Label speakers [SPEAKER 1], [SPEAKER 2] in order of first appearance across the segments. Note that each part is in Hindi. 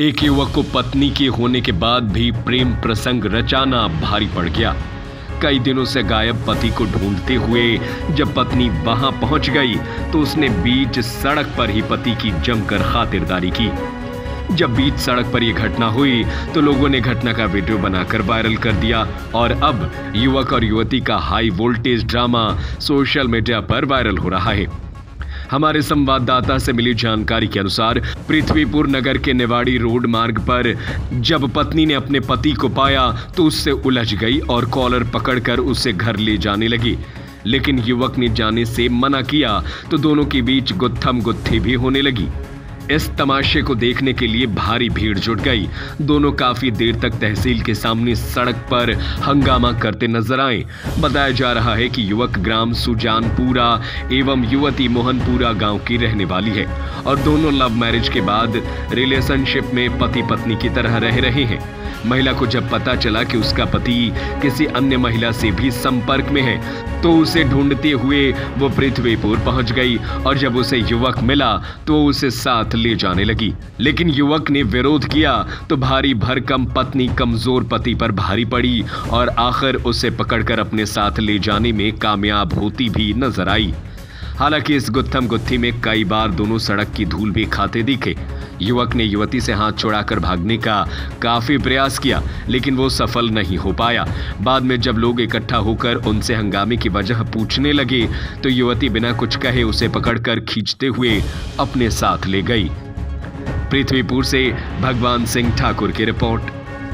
[SPEAKER 1] एक युवक को पत्नी के होने के बाद भी प्रेम प्रसंग रचाना भारी पड़ गया। कई दिनों से गायब पति को ढूंढते हुए जब पत्नी वहां पहुंच गई तो उसने बीच सड़क पर ही पति की जमकर खातिरदारी की। जब बीच सड़क पर यह घटना हुई तो लोगों ने घटना का वीडियो बनाकर वायरल कर दिया और अब युवक और युवती का high voltage drama social media पर वायरल हो रहा है। हमारे संवाददाता से मिली जानकारी के अनुसार पृथ्वीपुर नगर के नेवाड़ी रोड मार्ग पर जब पत्नी ने अपने पति को पाया तो उससे उलझ गई और कॉलर पकड़कर उसे घर ले जाने लगी, लेकिन युवक ने जाने से मना किया तो दोनों के बीच गुत्थम गुत्थी भी होने लगी। इस तमाशे को देखने के लिए भारी भीड़ जुट गई। दोनों काफी देर तक तहसील के सामने सड़क पर हंगामा करते नजर आए। बताया जा रहा है कि युवक ग्राम सुजानपुरा एवं युवती मोहनपुरा गांव की रहने वाली है और दोनों लव मैरिज के बाद रिलेशनशिप में पति पत्नी की तरह रह रहे हैं। महिला को जब पता चला कि उसका पति किसी अन्य महिला से भी संपर्क में है तो उसे ढूंढते हुए वो पृथ्वीपुर पहुंच गई और जब उसे युवक मिला तो उसे साथ ले जाने लगी, लेकिन युवक ने विरोध किया तो भारी भरकम पत्नी कमजोर पति पर भारी पड़ी और आखिर उसे पकड़कर अपने साथ ले जाने में कामयाब होती भी नजर आई। हालांकि इस गुत्थम गुत्थी में कई बार दोनों सड़क की धूल भी खाते दिखे। युवक ने युवती से हाथ छुड़ाकर भागने का काफी प्रयास किया, लेकिन वो सफल नहीं हो पाया। बाद में जब लोग इकट्ठा होकर उनसे हंगामे की वजह पूछने लगे तो युवती बिना कुछ कहे उसे पकड़कर खींचते हुए अपने साथ ले गई। पृथ्वीपुर से भगवान सिंह ठाकुर की रिपोर्ट।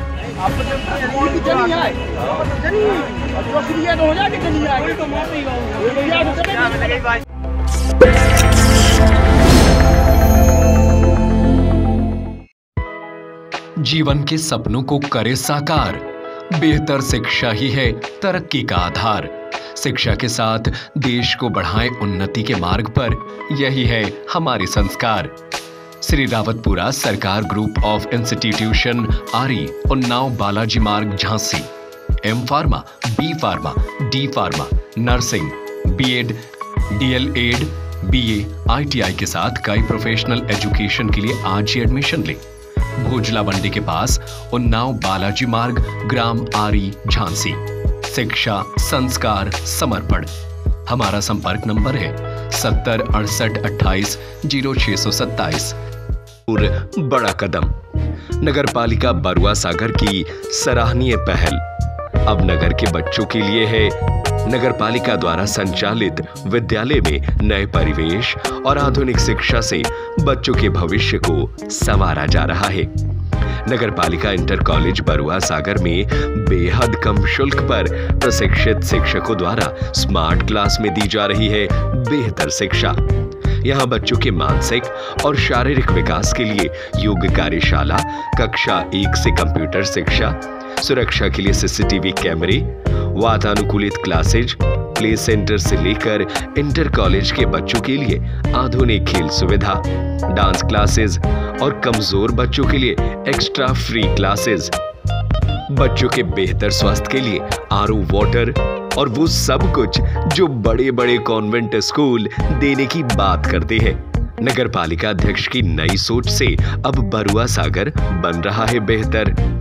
[SPEAKER 2] जीवन के सपनों को करे साकार, बेहतर शिक्षा ही है तरक्की का आधार। शिक्षा के साथ देश को बढ़ाएं उन्नति के मार्ग पर, यही है हमारे संस्कार। श्री रावतपुरा सरकार ग्रुप ऑफ इंस्टीट्यूशन आरी, उन्नाव बालाजी मार्ग, Jhansi. M pharma, B pharma, D pharma, nursing, B Ed, D El Ed, BA, ITI के साथ कई प्रोफेशनल एजुकेशन के लिए आज ही एडमिशन ले। भोजला मंडी के पास, उन्नाव बालाजी मार्ग, ग्राम आरी, झांसी। शिक्षा, संस्कार, समर्पण। हमारा संपर्क नंबर है 70 68 28 0627।
[SPEAKER 1] बड़ा कदम। नगर पालिका बरुआ सागर की सराहनीय पहल अब नगर के बच्चों के लिए है। नगर पालिका द्वारा संचालित विद्यालय में नए परिवेश और आधुनिक शिक्षा से बच्चों के भविष्य को संवारा जा रहा है। नगर पालिका इंटर कॉलेज बरुआ सागर में बेहद कम शुल्क पर प्रशिक्षित शिक्षकों द्वारा स्मार्ट क्लास में दी जा रही है बेहतर शिक्षा। यहाँ बच्चों के मानसिक और शारीरिक विकास के लिए योग कार्यशाला, कक्षा 1 से कंप्यूटर शिक्षा, सुरक्षा के लिए सीसीटीवी कैमरे, वातानुकूलित क्लासेज, प्ले सेंटर से लेकर इंटर कॉलेज के बच्चों के लिए आधुनिक खेल सुविधा, डांस क्लासेस और कमजोर बच्चों के लिए एक्स्ट्रा फ्री क्लासेस। बच्चों के बेहतर स्वास्थ्य के लिए आरओ वाटर और वो सब कुछ जो बड़े बड़े कॉन्वेंट स्कूल देने की बात करते हैं। नगर पालिका अध्यक्ष की नई सोच से अब बरुआ सागर बन रहा है बेहतर।